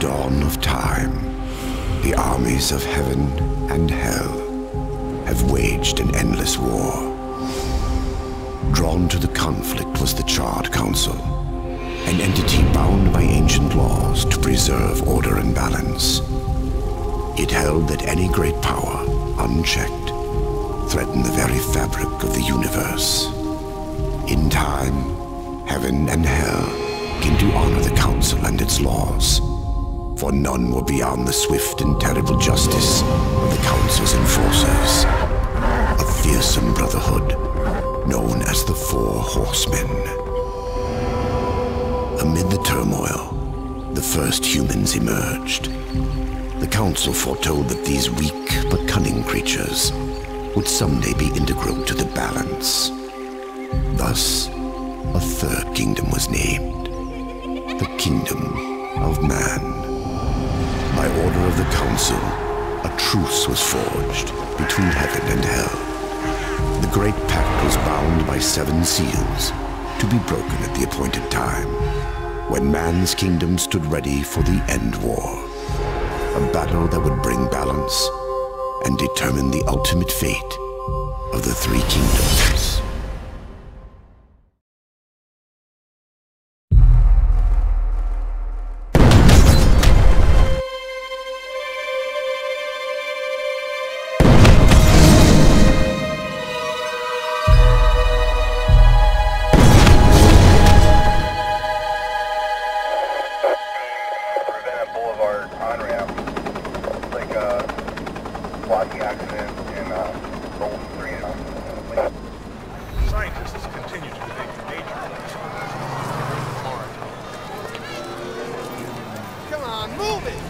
dawn of time, the armies of heaven and hell have waged an endless war. Drawn to the conflict was the Charred Council, an entity bound by ancient laws to preserve order and balance. It held that any great power, unchecked, threatened the very fabric of the universe. In time, heaven and hell came to honor the Council and its laws, for none were beyond the swift and terrible justice of the Council's enforcers, a fearsome brotherhood known as the Four Horsemen. Amid the turmoil, the first humans emerged. The Council foretold that these weak but cunning creatures would someday be integral to the balance. Thus, a third kingdom was named, the Kingdom of Man. By order of the Council, a truce was forged between heaven and hell. The Great Pact was bound by 7 seals to be broken at the appointed time, when man's kingdom stood ready for the End War, a battle that would bring balance and determine the ultimate fate of the 3 kingdoms. Boulevard on-ramp, like a blocking accident in Golden 3 now. Scientists continue to debate the nature of this Come on, move it!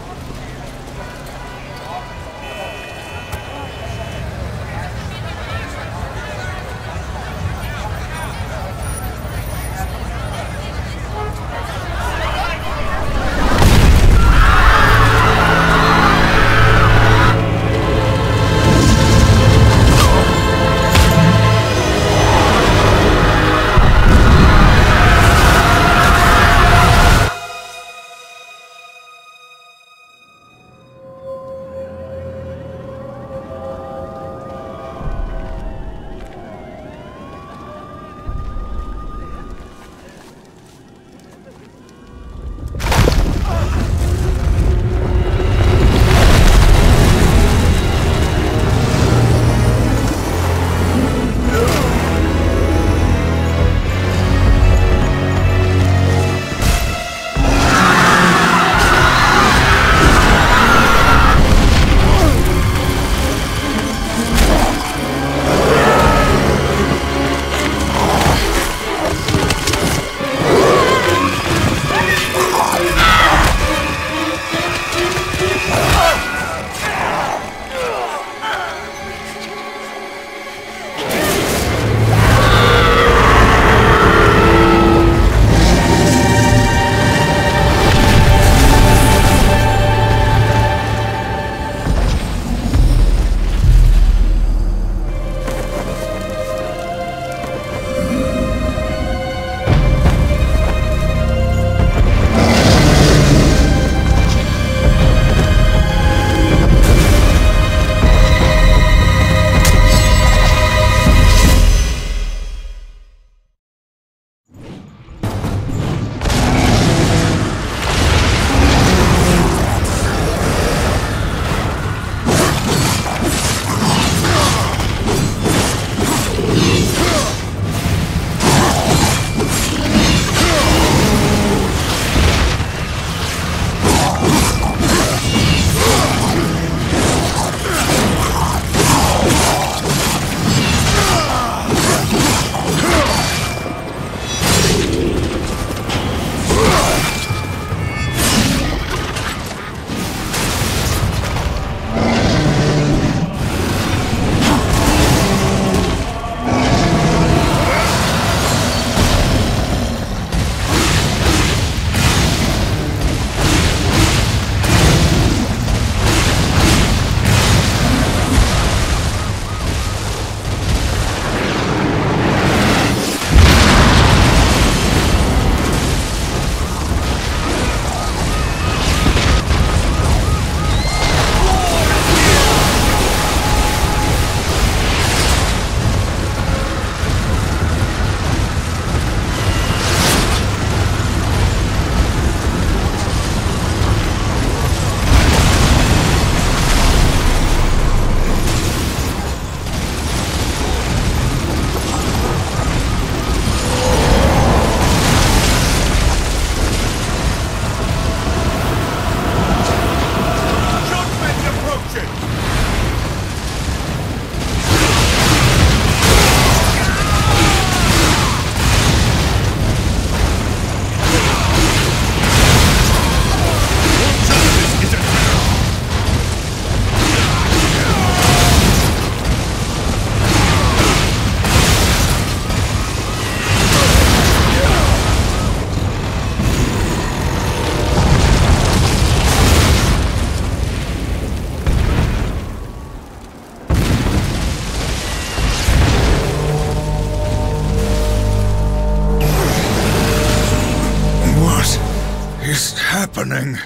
happening?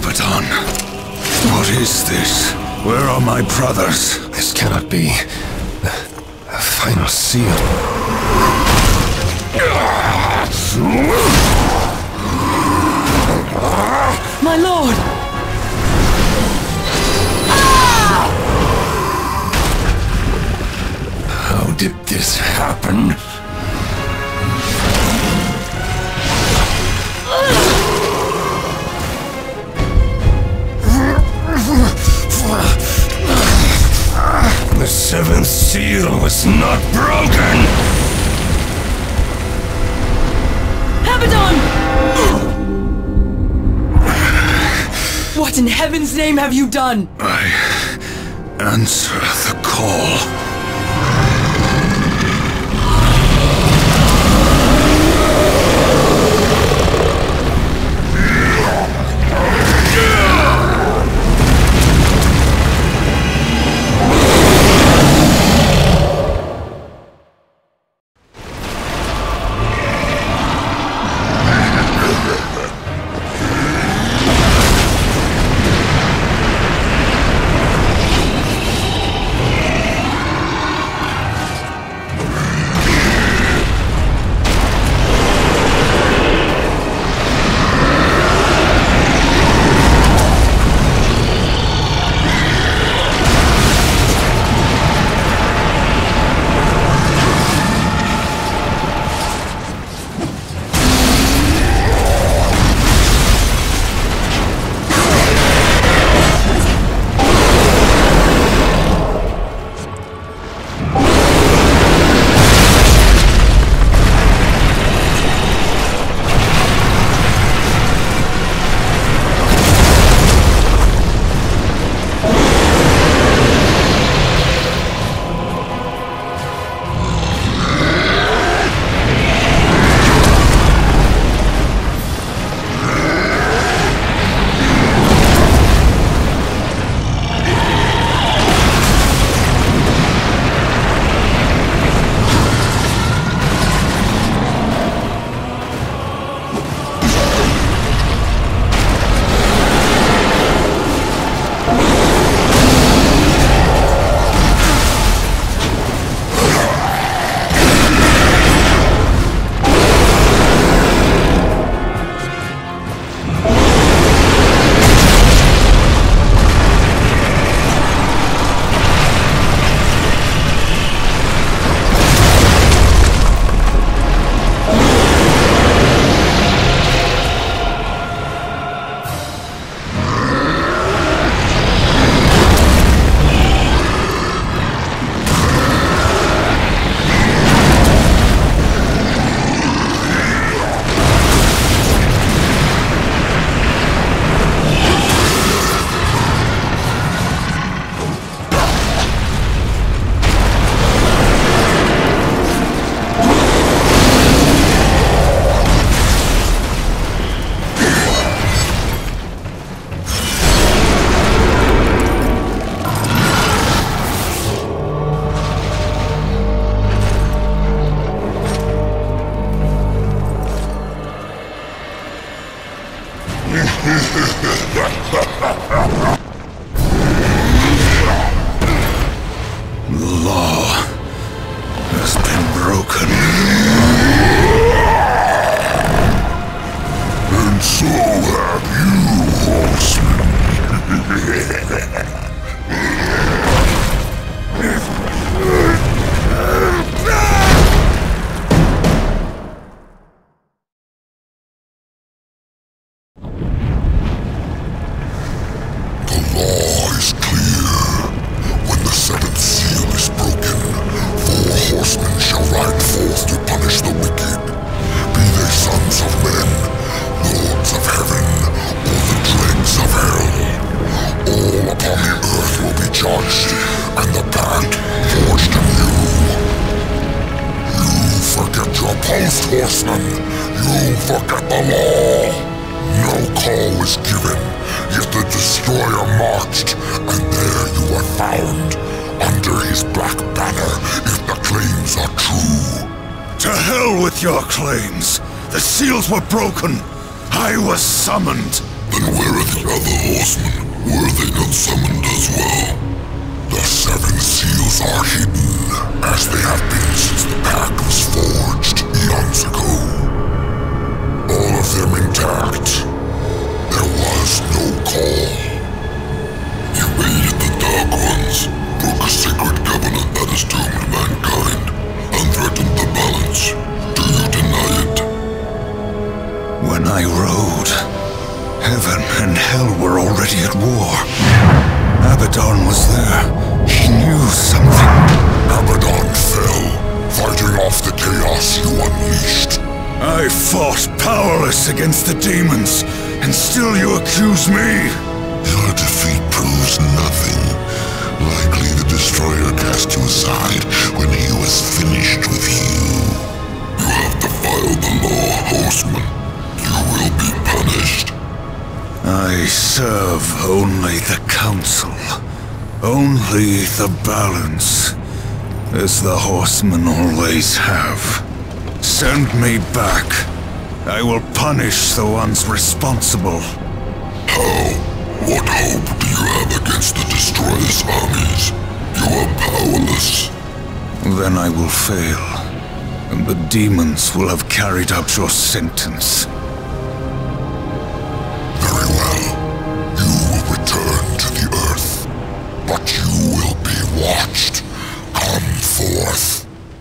Abaddon, what is this? Where are my brothers? This cannot be. The final seal. My lord! How did this happen? The seventh seal was not broken! Abaddon! What in heaven's name have you done? I answer the call. The law has been broken. And so have The law is clear. When the seventh seal is broken, 4 horsemen shall ride forth to punish the wicked, be they sons of men, lords of heaven, or the dregs of hell. All upon the earth will be judged, and the pact forged anew. You forget your post, horsemen. You forget the law. No call was given, yet the destroyer marched, and there you were found, under his black banner, if the claims are true. To hell with your claims! The seals were broken! I was summoned! The And where are the other horsemen? Were they not summoned as well? The seven seals are hidden, as they have been since the pact was forged eons ago. All of them intact. There was no call. You aided the Dark Ones, broke a sacred covenant that has doomed mankind, and threatened the balance. Do you deny it? When I rode, heaven and hell were already at war. Abaddon was there. He knew something. Abaddon fell, fighting off the chaos you unleashed. I fought powerless against the demons, and still you accuse me? Your defeat proves nothing. Likely the Destroyer cast you aside when he was finished with you. You have defiled the law, Horseman. You will be punished. I serve only the Council. Only the balance. As the Horsemen always have. Send me back. I will punish the ones responsible. How? What hope do you have against the Destroyer's armies? You are powerless. Then I will fail, and the demons will have carried out your sentence. Very well. You will return to the Earth, but you will be watched. Come forth.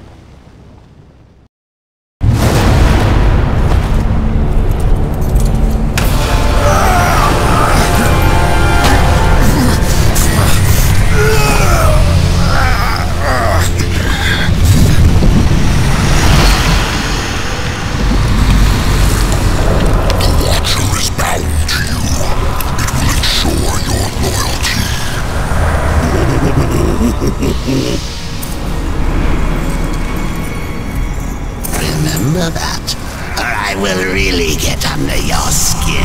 Remember that, or I will really get under your skin.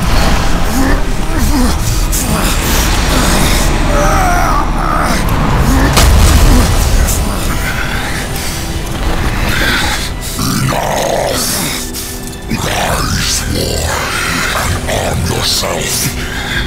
Rise, war, and arm yourself.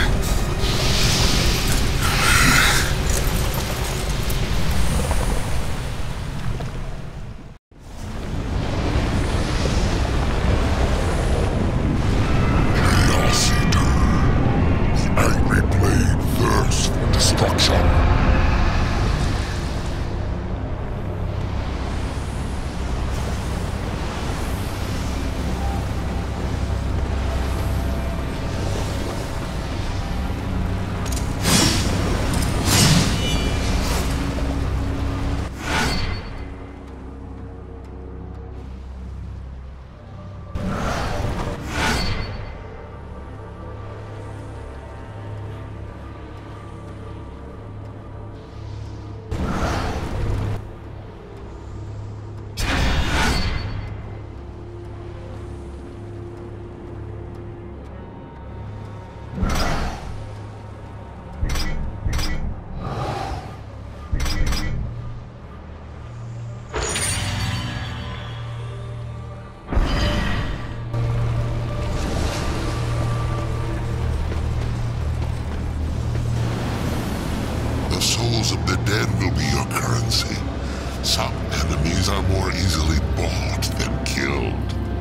The souls of the dead will be your currency. Some enemies are more easily bought than killed.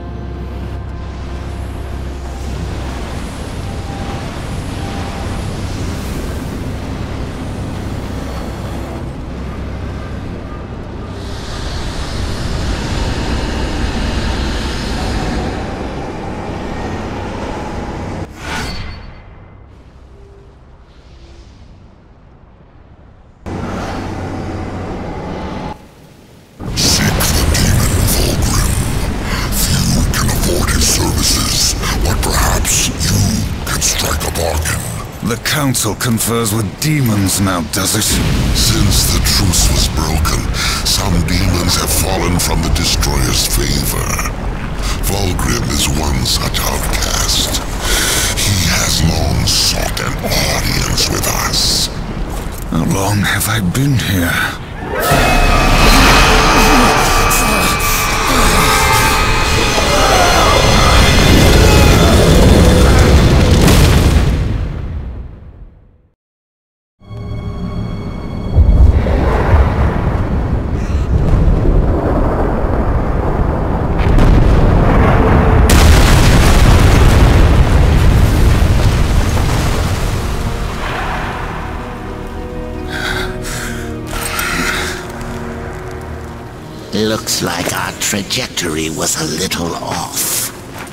The Council confers with demons now, does it? Since the truce was broken, some demons have fallen from the Destroyer's favor. Vulgrim is one such outcast. He has long sought an audience with us. How long have I been here? Looks like our trajectory was a little off.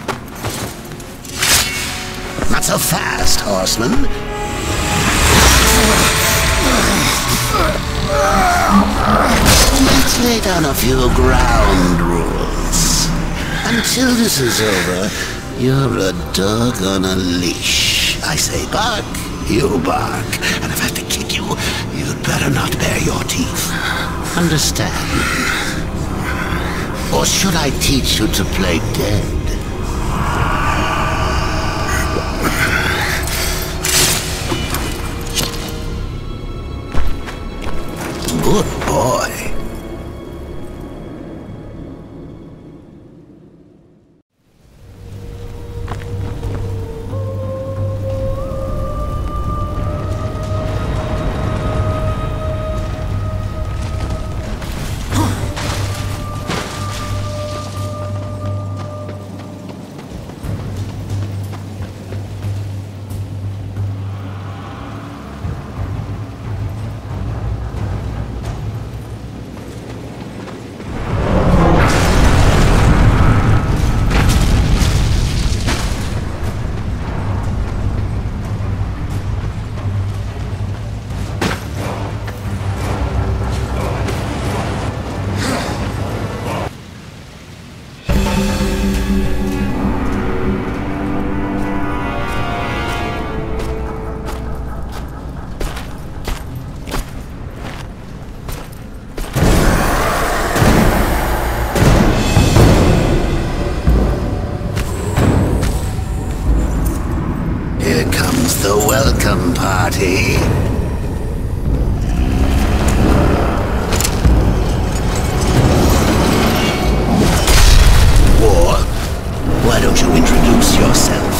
Not so fast, horseman. Let's lay down a few ground rules. Until this is over, you're a dog on a leash. I say bark, you bark. And if I have to kick you, you'd better not bare your teeth. Understand? Or should I teach you to play dead? Good boy. The welcome party. War, why don't you introduce yourself?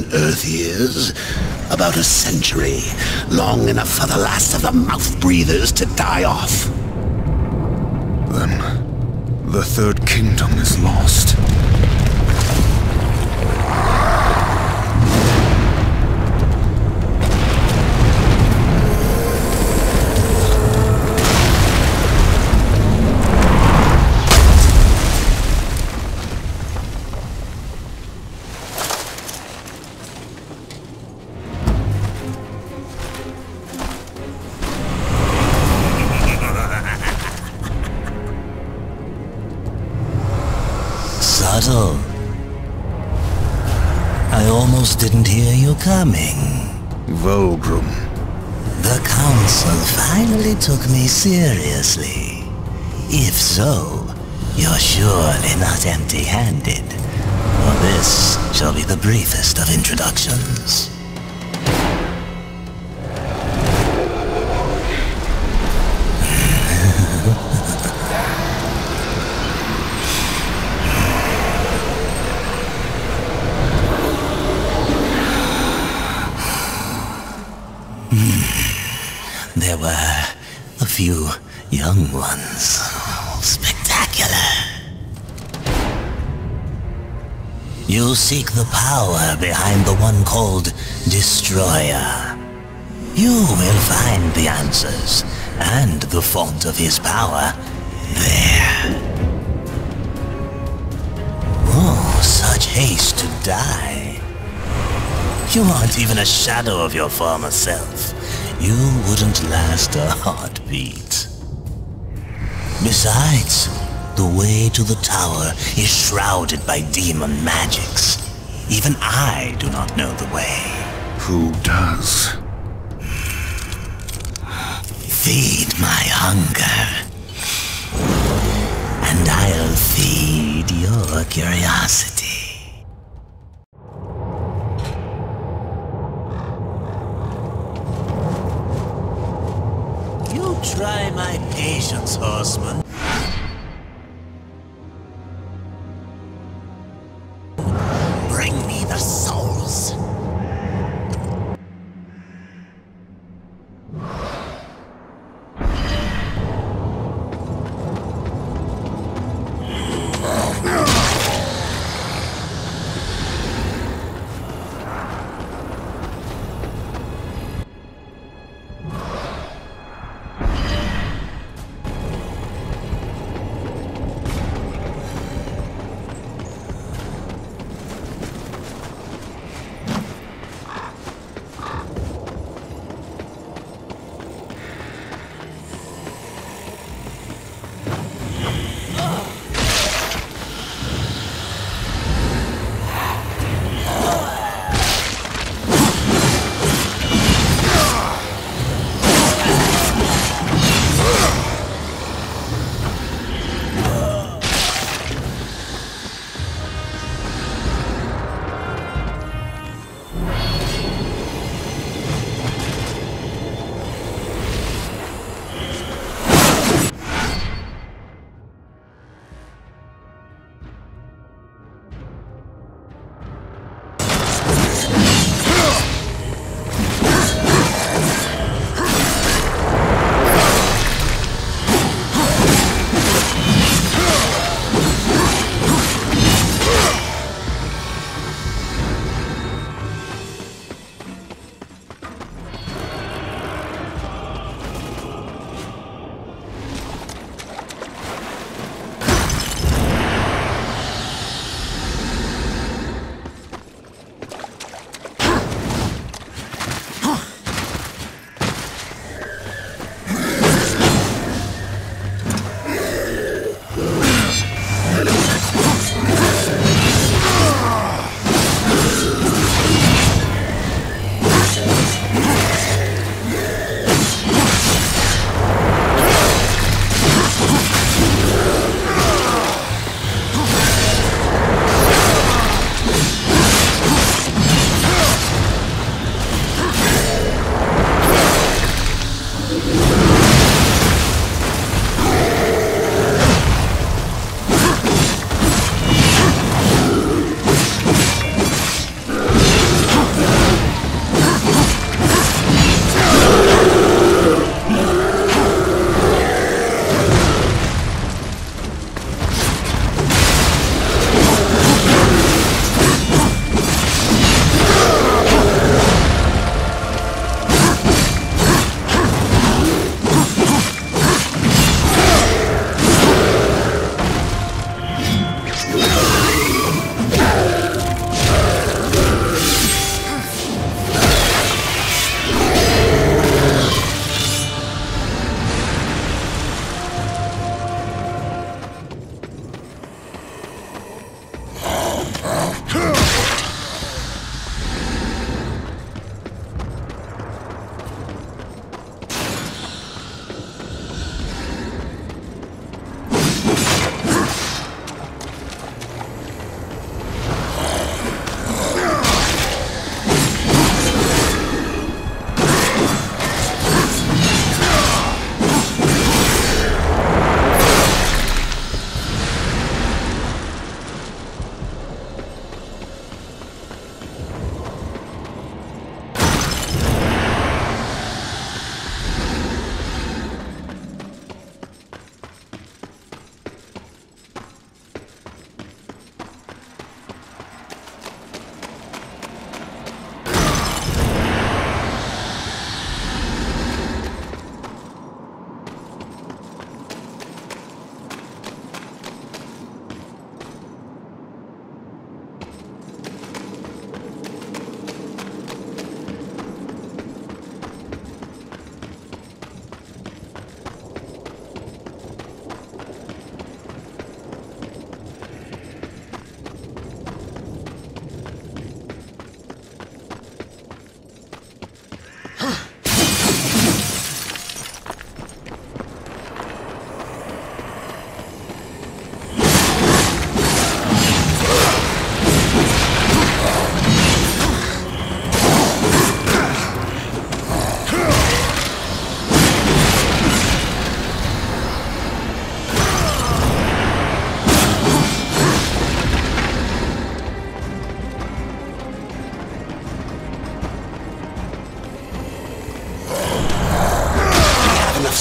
Earth years? About a century. Long enough for the last of the mouth-breathers to die off. Then, the Third Kingdom is lost. Subtle. I almost didn't hear you coming. Vulgrim. The Council finally took me seriously. If so, you're surely not empty-handed. For this shall be the briefest of introductions. There were a few young ones. Spectacular. You seek the power behind the one called Destroyer. You will find the answers and the font of his power there. Oh, such haste to die. You aren't even a shadow of your former self. You wouldn't last a heartbeat. Besides, the way to the tower is shrouded by demon magics. Even I do not know the way. Who does? Feed my hunger, and I'll feed your curiosity. You try my patience, horseman. Bring me the souls.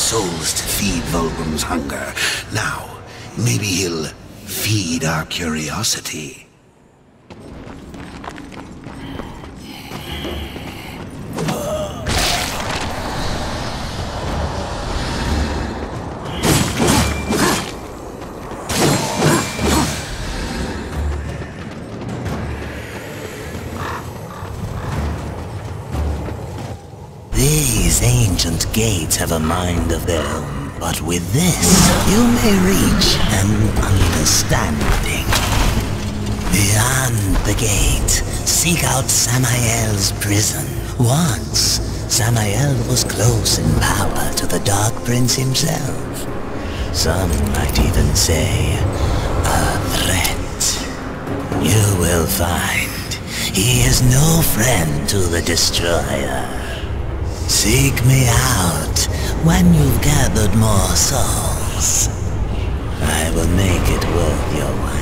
souls to feed Vulgrim's hunger. Now, maybe he'll feed our curiosity. These ancient gates have a mind of their own, but with this, you may reach an understanding. Beyond the gate, seek out Samael's prison. Once, Samael was close in power to the Dark Prince himself. Some might even say, a threat. You will find he is no friend to the Destroyer. Seek me out when you've gathered more souls. I will make it worth your while.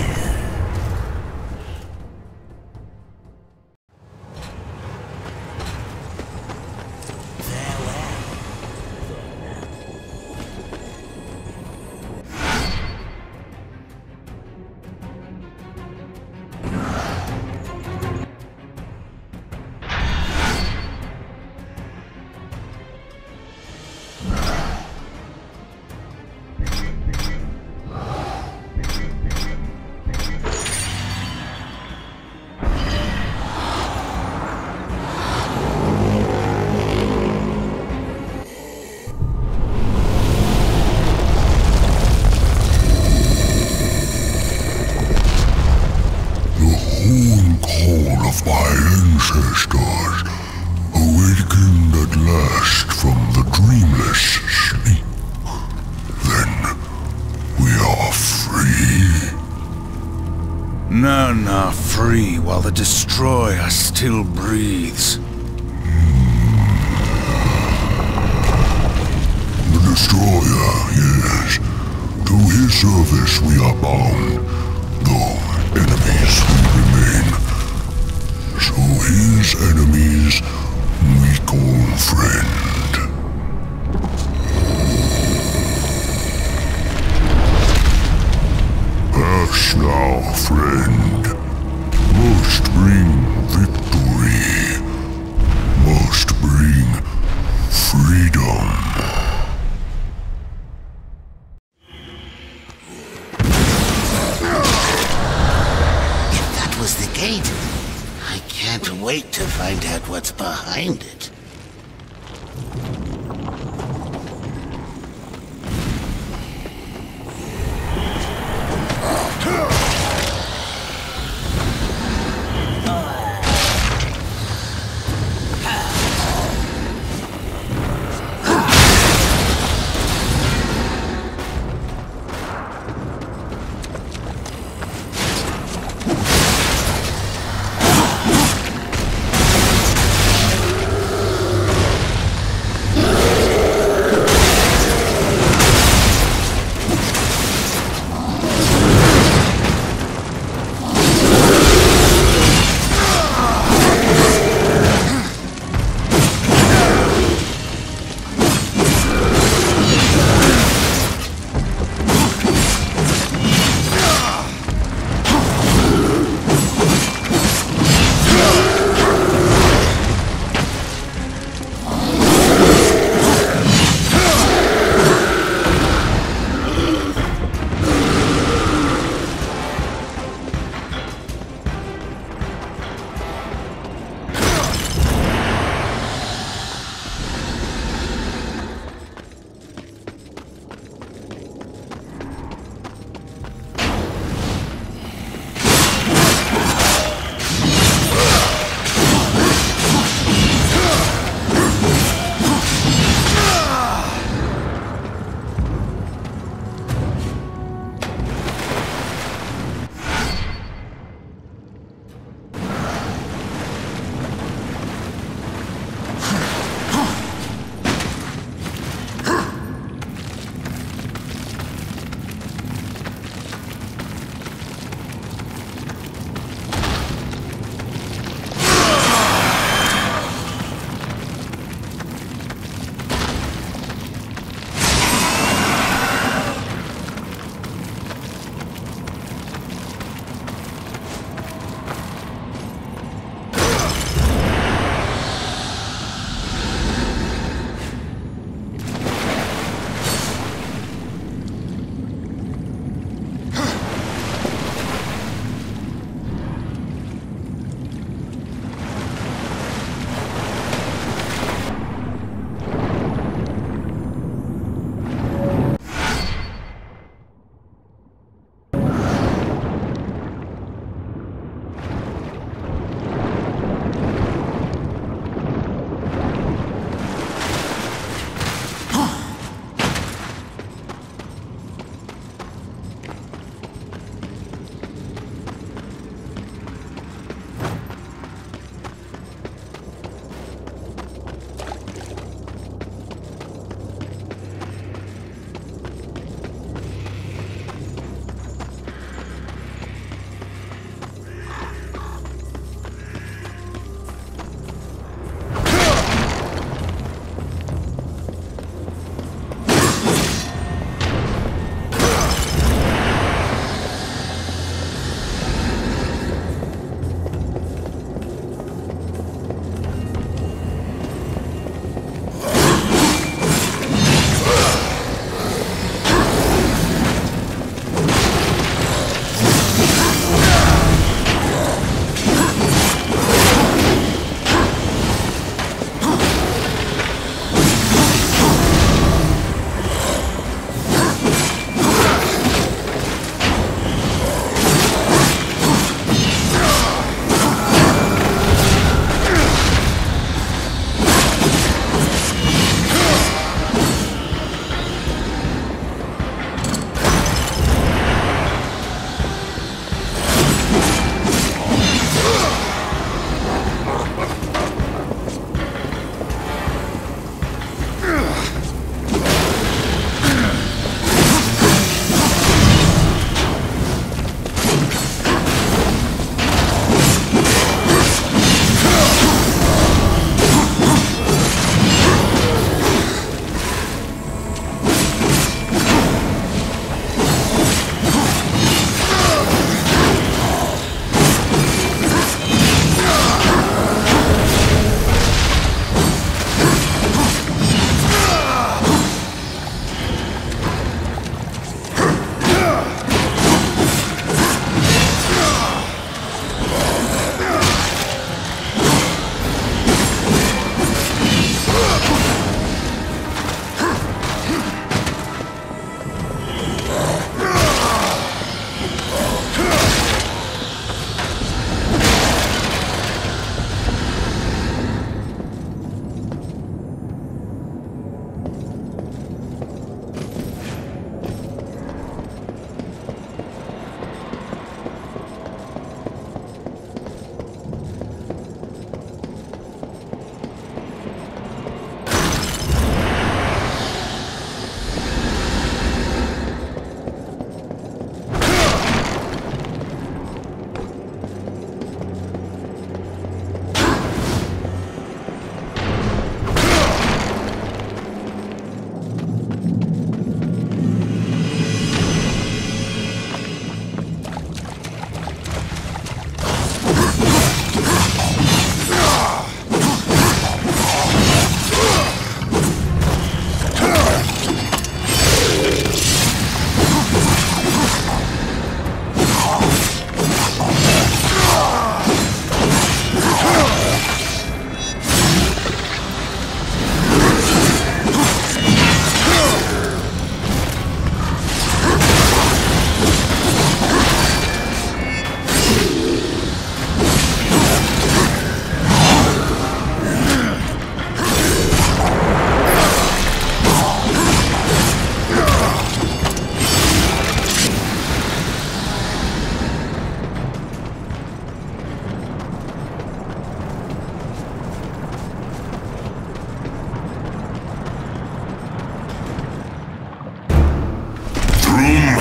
Ancestors, awakened at last from the dreamless sleep. Then we are free. None are free while the Destroyer still breathes. The Destroyer, yes. To his service we are bound, though enemies we remain. So his enemies we call friend. Pass now, friend. Must bring victory. Must bring freedom. If that was the gate, I can't wait to find out what's behind it.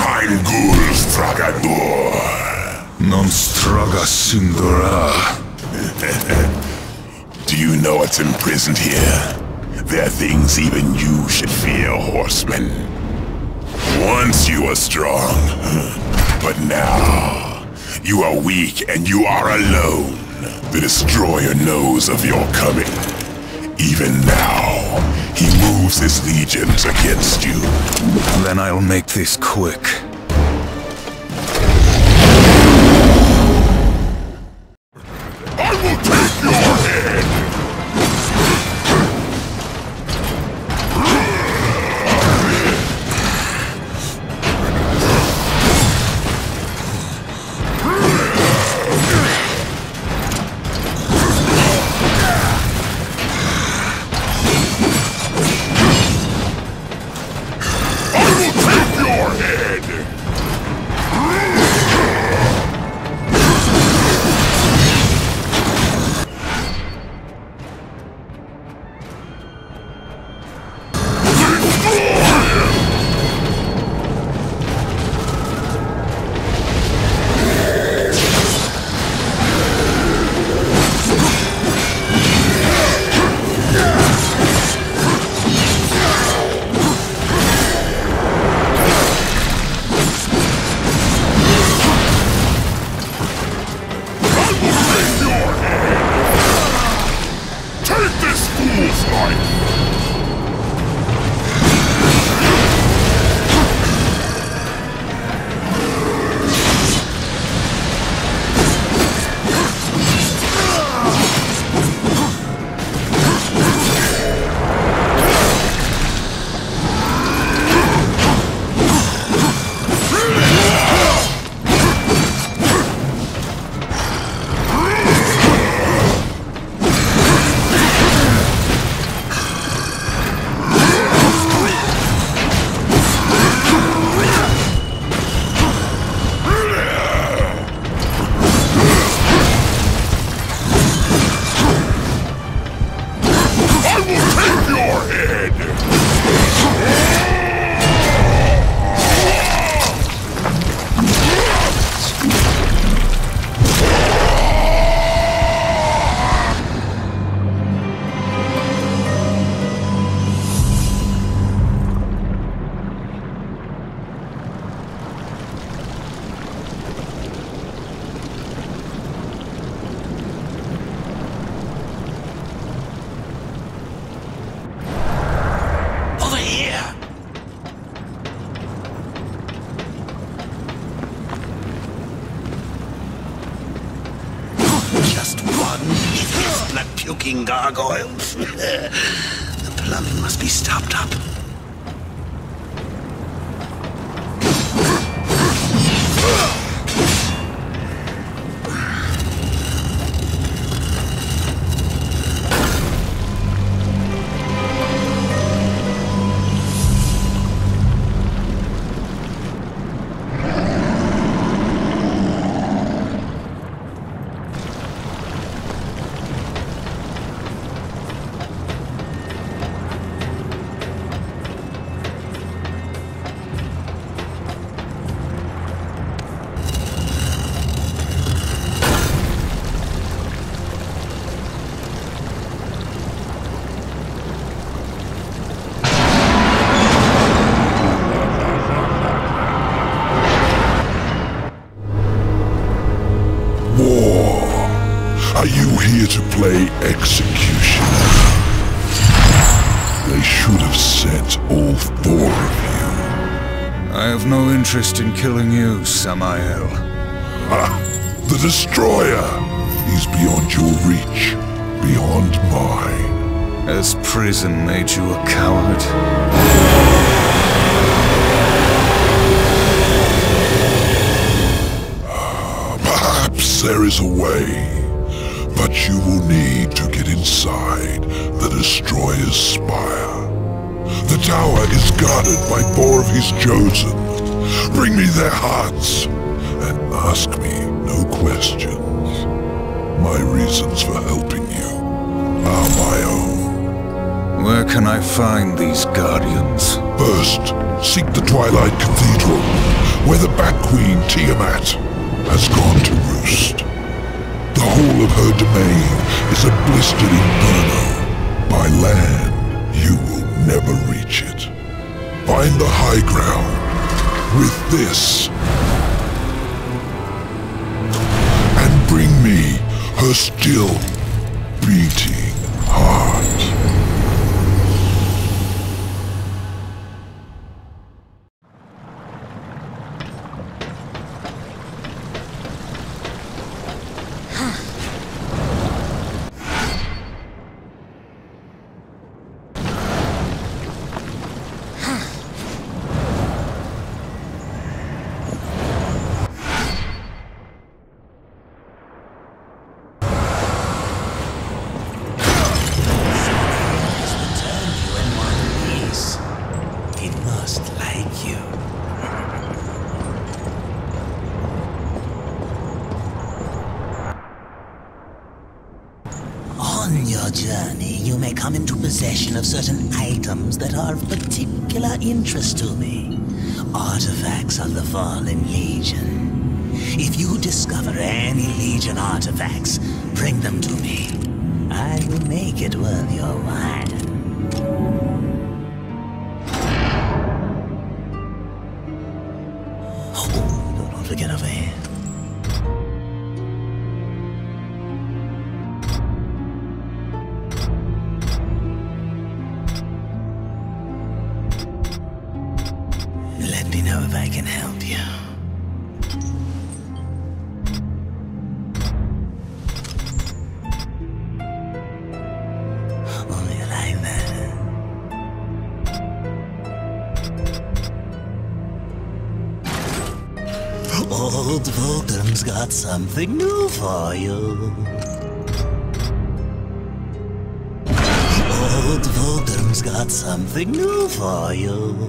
Hangul Stragador. Non straga sindora. Do you know what's imprisoned here? There are things even you should fear, horseman. Once you were strong, but now you are weak and you are alone. The Destroyer knows of your coming. Even now, he moves his legions against you. Then I'll make this quick. I will take your head! Blood-puking gargoyles. The plumbing must be stopped up. Are you here to play executioner? They should have sent all 4 of you. I have no interest in killing you, Samael. Ah, the Destroyer! He's beyond your reach, beyond mine. Has prison made you a coward? Perhaps there is a way. But you will need to get inside the Destroyer's spire. The tower is guarded by 4 of his chosen. Bring me their hearts, and ask me no questions. My reasons for helping you are my own. Where can I find these guardians? First, seek the Twilight Cathedral. where the Bat Queen Tiamat has gone to roost. The whole of her domain is a blistered inferno. By land, you will never reach it. Find the high ground with this, and bring me her still beating heart. On your journey, you may come into possession of certain items that are of particular interest to me. Artifacts of the Fallen Legion. If you discover any Legion artifacts, bring them to me. I will make it worth your while. Oh, don't forget over here. Let me know if I can help you. Oh, you like that? Old Vulcan's got something new for you. Old Vulcan's got something new for you.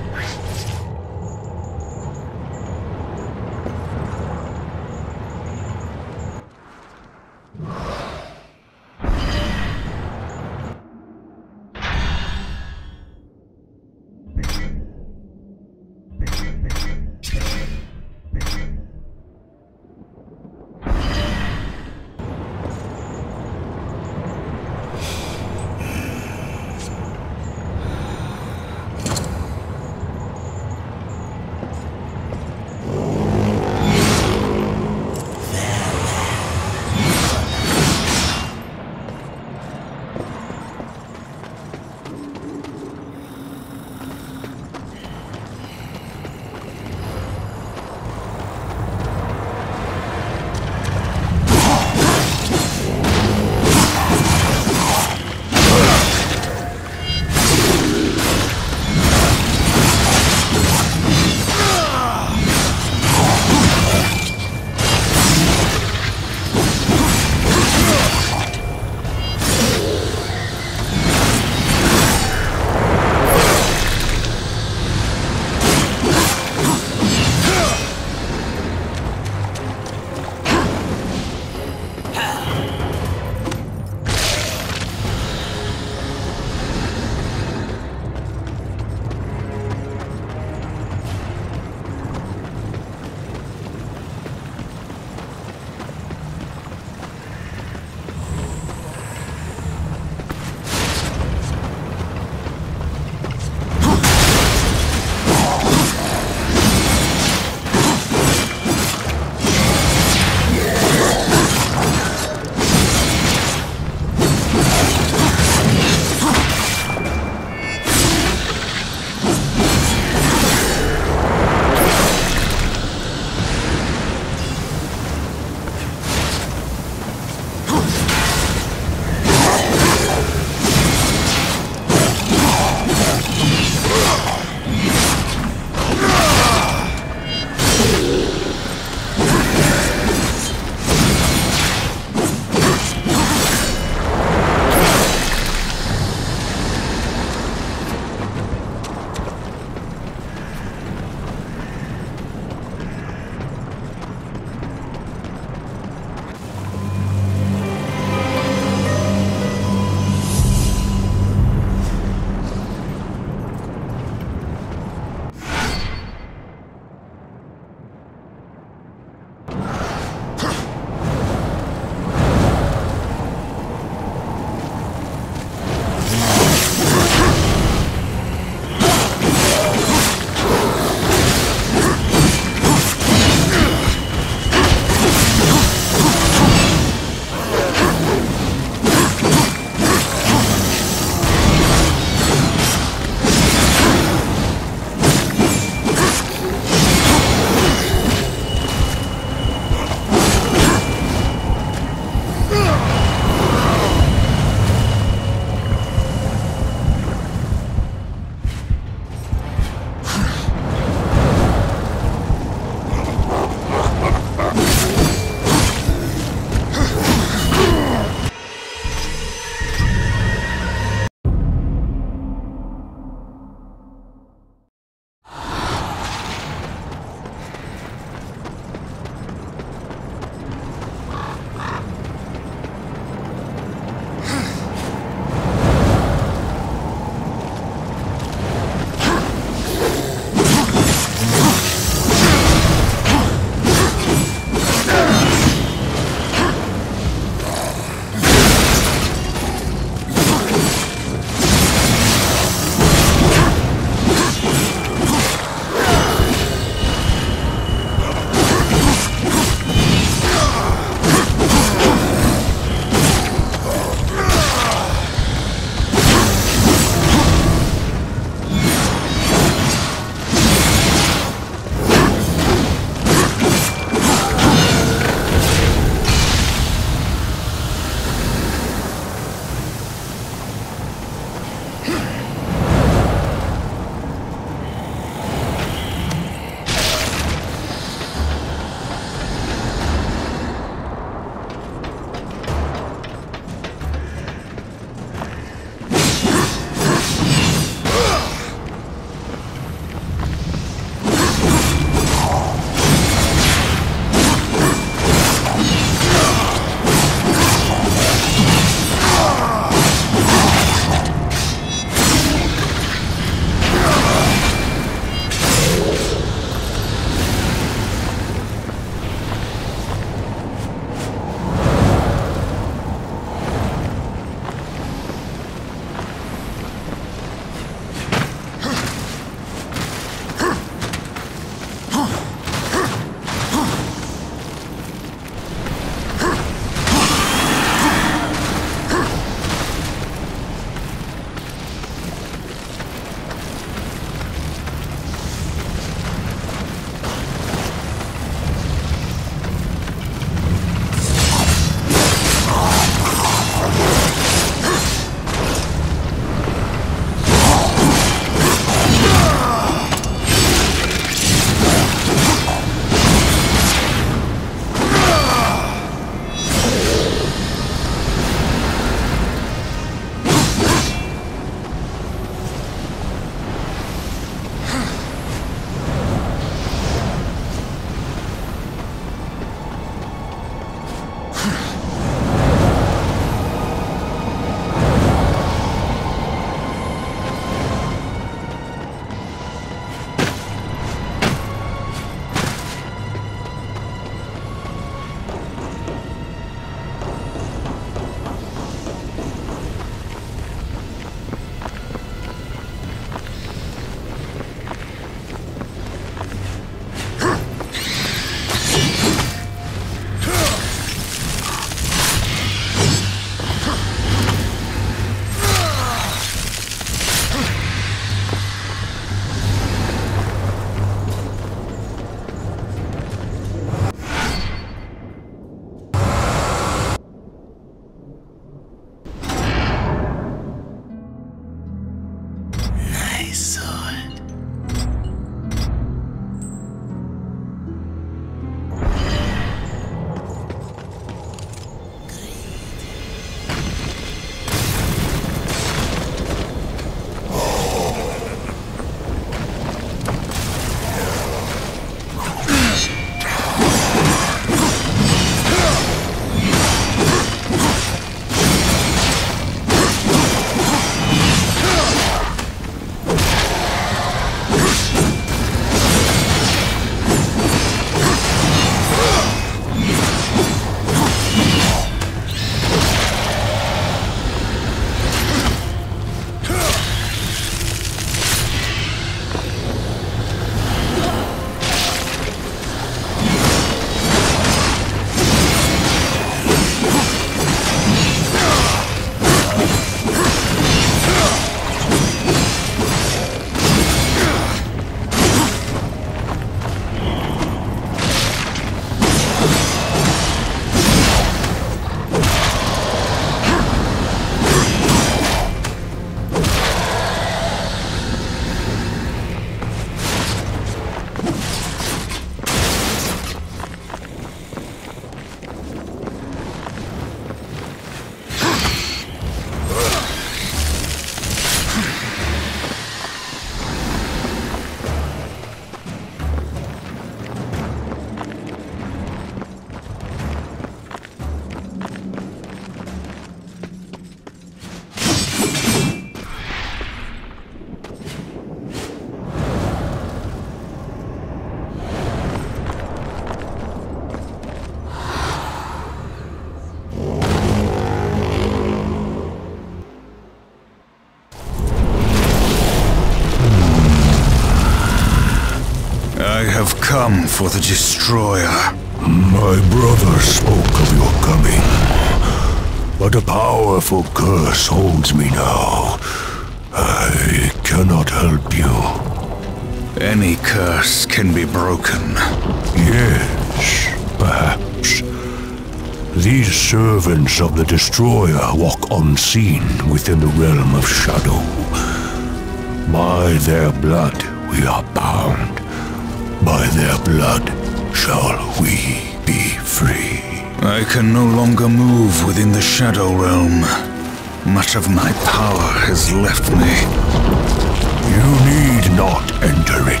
come for the Destroyer. My brother spoke of your coming, but a powerful curse holds me now. I cannot help you. Any curse can be broken. Yes, perhaps. These servants of the Destroyer walk unseen within the realm of shadow. By their blood we are bound. By their blood shall we be free. I can no longer move within the Shadow Realm. Much of my power has left me. You need not enter it.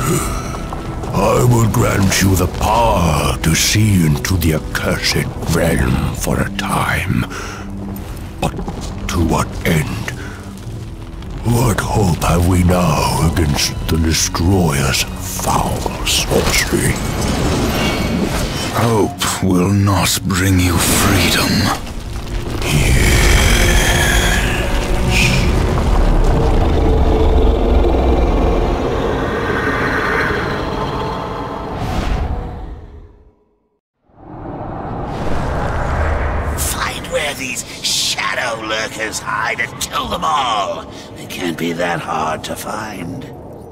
I will grant you the power to see into the accursed realm for a time. But to what end? What hope have we now against the Destroyer's foul sorcery? Hope will not bring you freedom. These shadow lurkers hide and kill them all. It can't be that hard to find.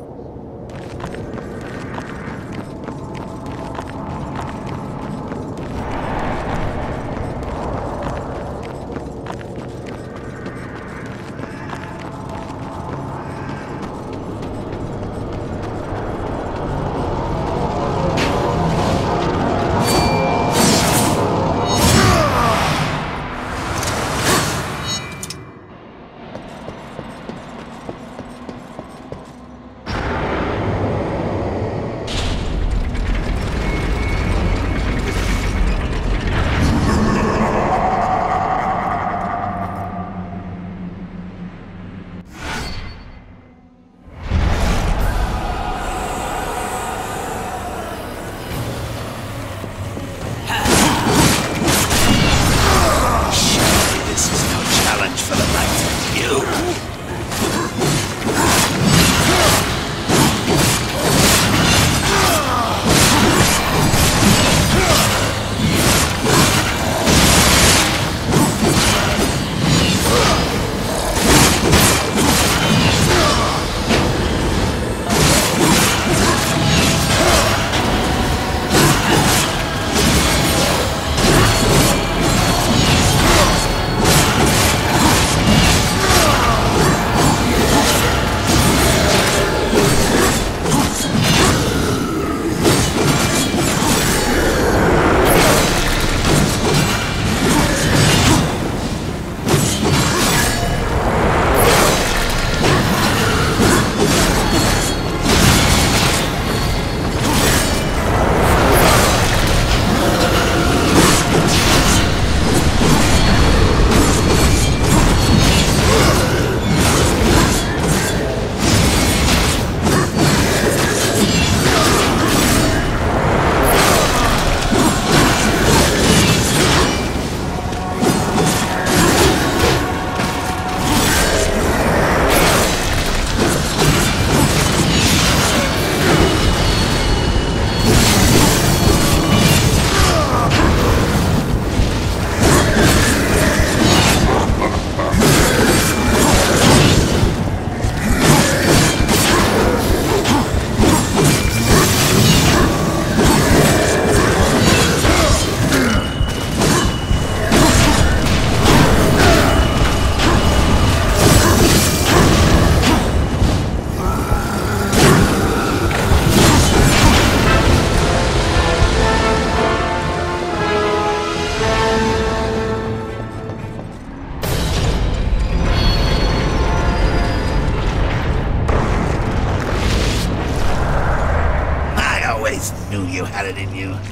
Knew you had it in you.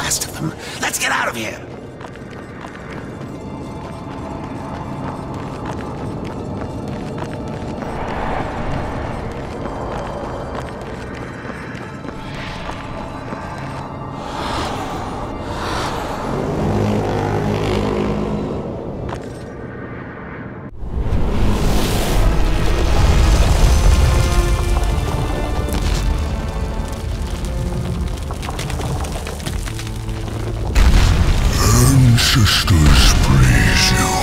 last of them. Let's get out of here! Ancestors praise you.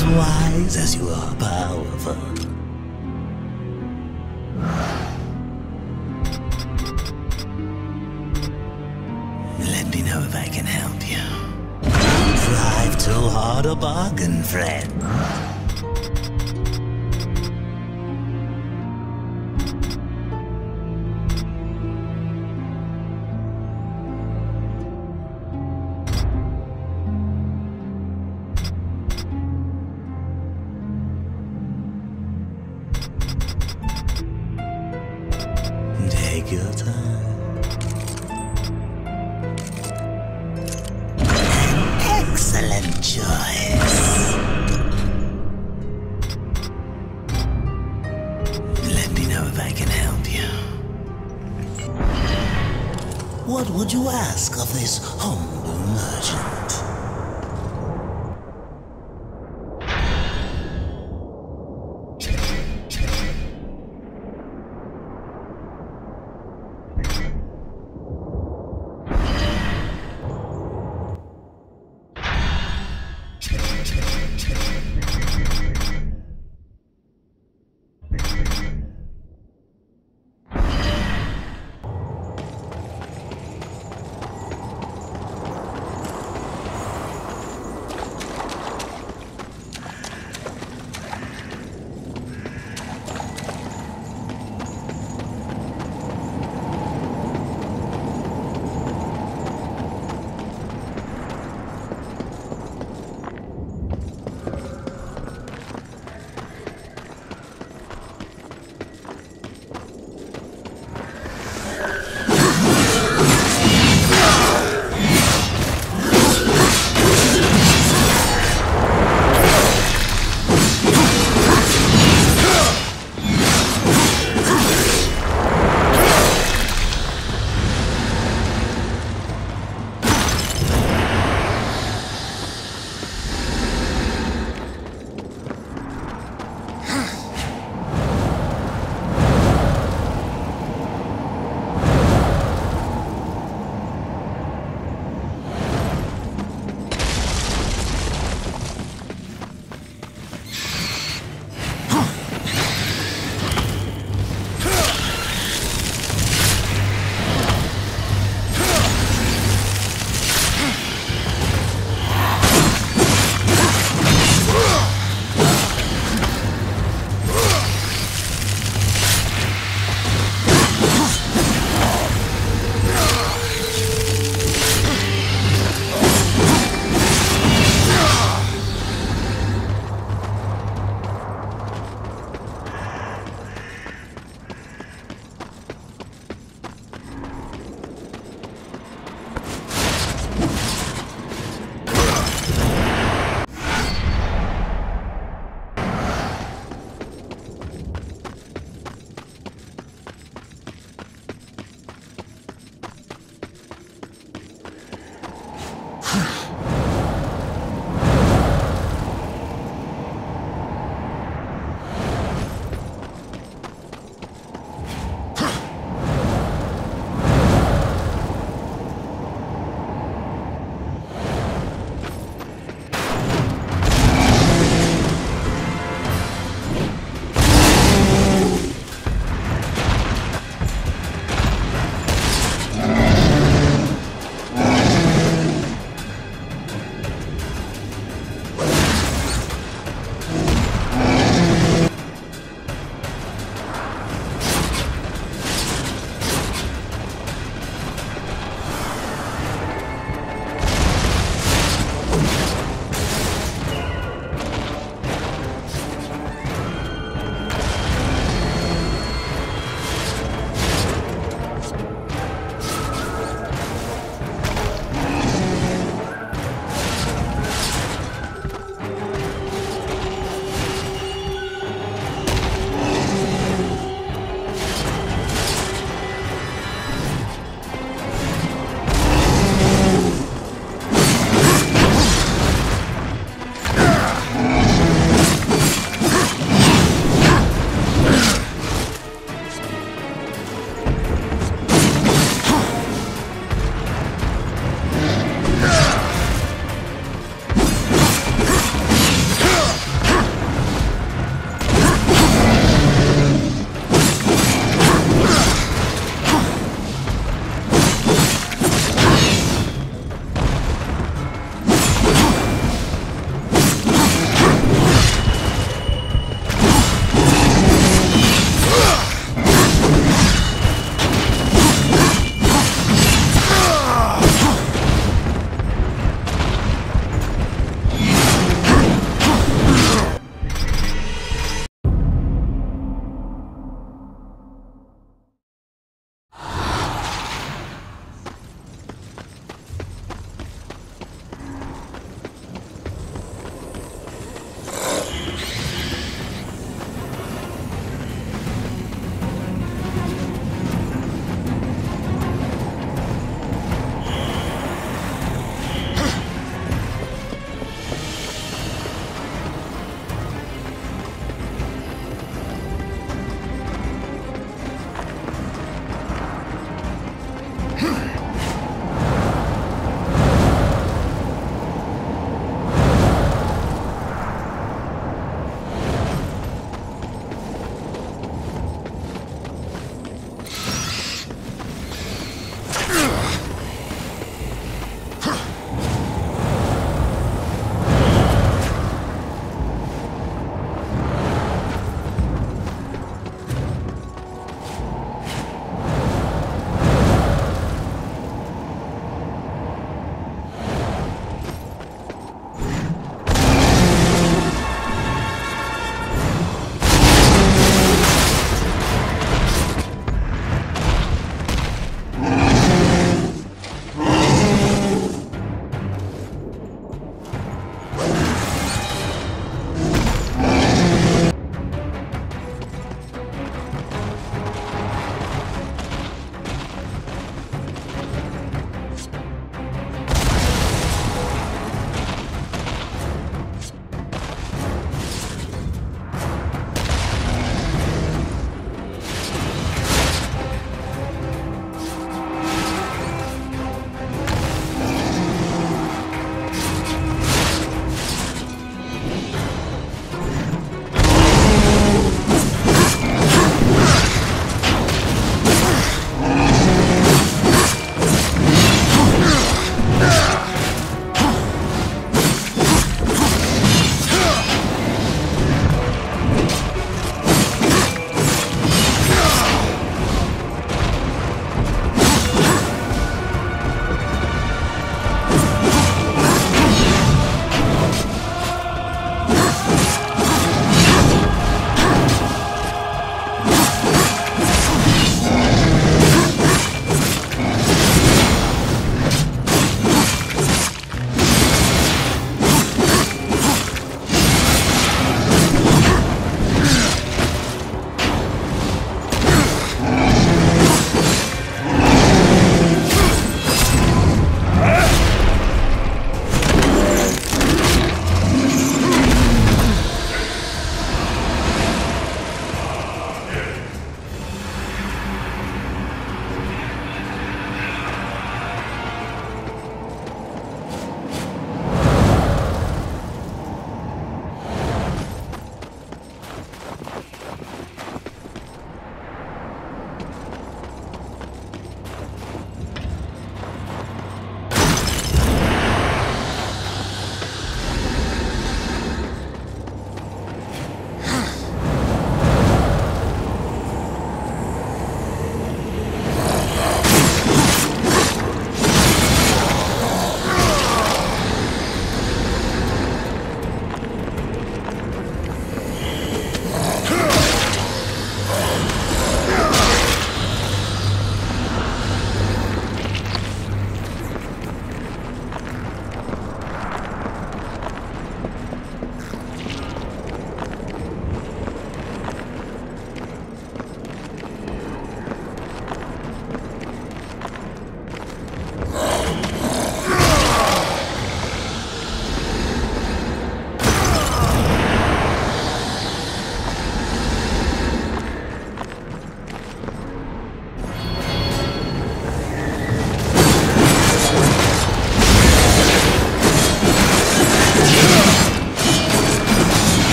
as wise as you are powerful. Let me know if I can help you. Don't drive too hard a bargain, friend. Take your time. An excellent choice. Let me know if I can help you. What would you ask of this humble merchant?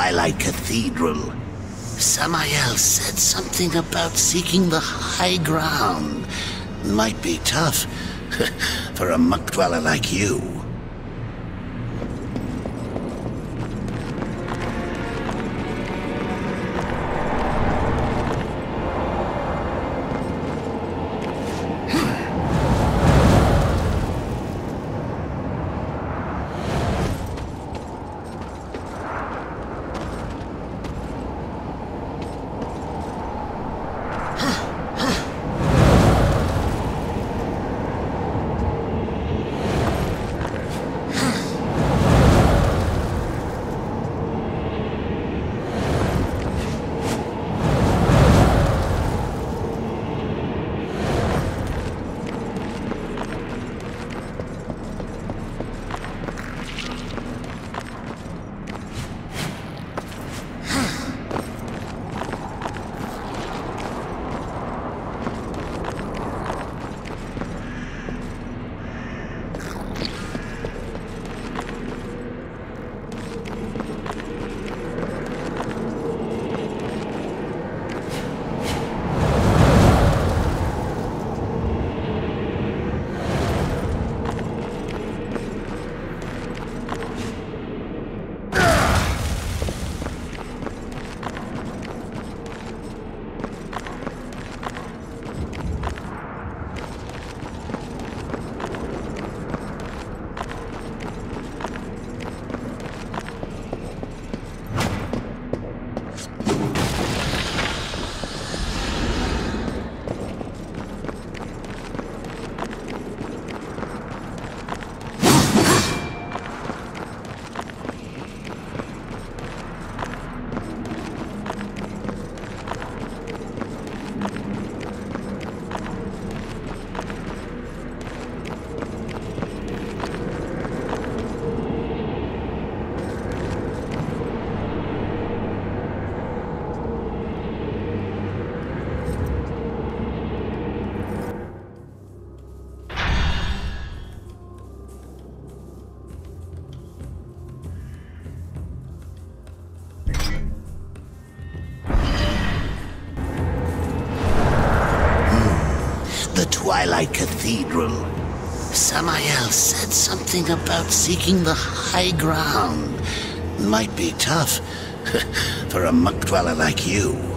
Twilight Cathedral. Samael said something about seeking the high ground. Might be tough for a muck dweller like you. The Twilight Cathedral. Samael said something about seeking the high ground. Might be tough for a muck dweller like you.